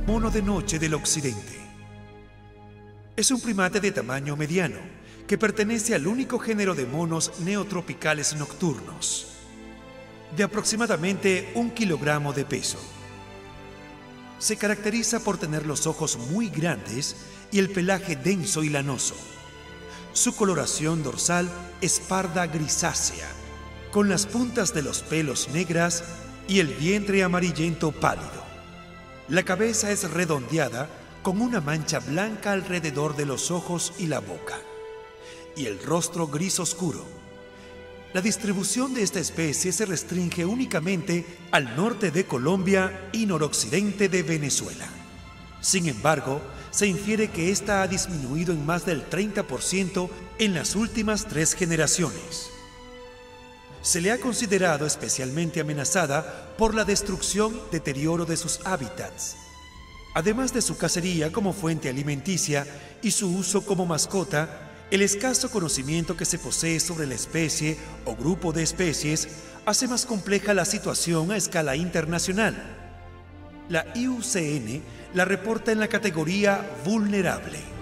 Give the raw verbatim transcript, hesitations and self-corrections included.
Mono de noche del occidente. Es un primate de tamaño mediano que pertenece al único género de monos neotropicales nocturnos, de aproximadamente un kilogramo de peso. Se caracteriza por tener los ojos muy grandes y el pelaje denso y lanoso. Su coloración dorsal es parda grisácea, con las puntas de los pelos negras y el vientre amarillento pálido. La cabeza es redondeada con una mancha blanca alrededor de los ojos y la boca, y el rostro gris oscuro. La distribución de esta especie se restringe únicamente al norte de Colombia y noroccidente de Venezuela. Sin embargo, se infiere que ésta ha disminuido en más del treinta por ciento en las últimas tres generaciones. Se le ha considerado especialmente amenazada por la destrucción, deterioro de sus hábitats, además de su cacería como fuente alimenticia y su uso como mascota. El escaso conocimiento que se posee sobre la especie o grupo de especies hace más compleja la situación a escala internacional. La I U C N la reporta en la categoría vulnerable.